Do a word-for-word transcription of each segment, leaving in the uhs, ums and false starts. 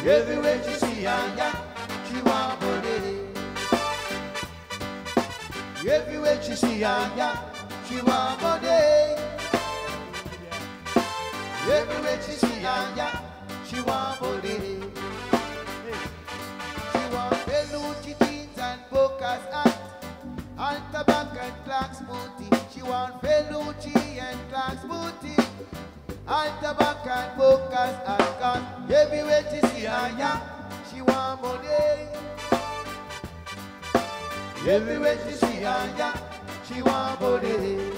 Everywhere she see her, yeah, she want money. Everywhere she see her, yeah, she want money. Everywhere she see her, yeah, she want money. She want Bellucci jeans and Bocas hat, and tobacco and Clark's booty. She want Bellucci and Clark's booty, and tobacco and Bocas and gun. Everywhere she see her, yeah, she want money. Everywhere she see her, yeah, she want money.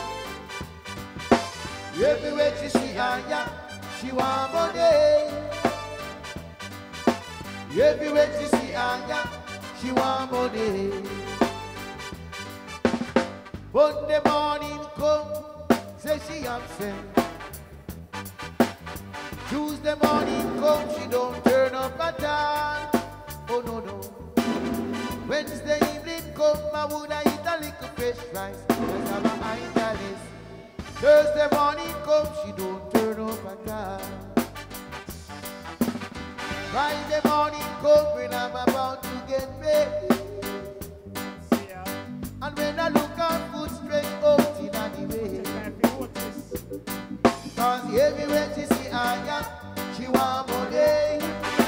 Everywhere she see her, yeah, she want money. Everywhere she see her, yeah, she want money. But the morning come, say she absent. Tuesday morning come, she don't turn up at all. Oh no no. Wednesday evening come, I woulda eat a little fresh rice, cause I'm behind the list. Thursday morning come, she don't turn up at all. Friday morning come, when I'm about to get paid. And when I look on foot straight out in the way, cause everywhere she see her, yeah, she want money.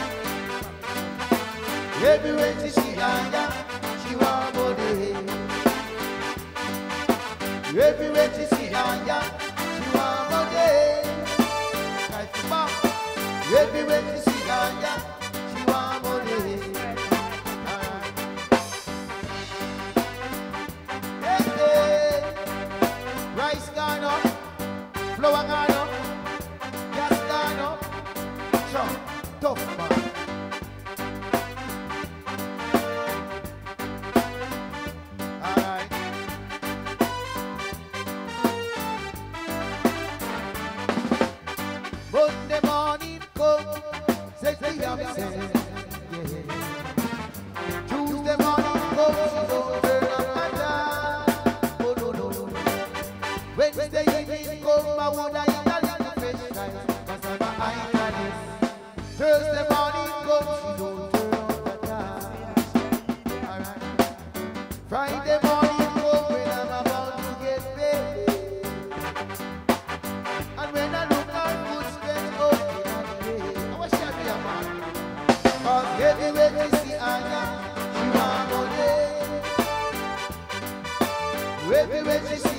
Everywhere she see her, yeah, she want money. Everywhere she see her, yeah, she want money. Like the mom. Everywhere she see her, yeah, she want money. Alright. Hey, hey. Rice gone up, flour gone up, gas gone up. Sure, tough man. Tuesday morning come, she don't turn up at all. Oh no no no. Wednesday evening come, I woulda eat a little fresh rice, cause I'm behind the list. Thursday morning come, she don't turn up at all. Alright. Friday morning come, when I'm about to get paid. And when I look at food stretch out in the way, I wish I'd be a man. Cause everywhere she see her, yeah, she want money. Everywhere she see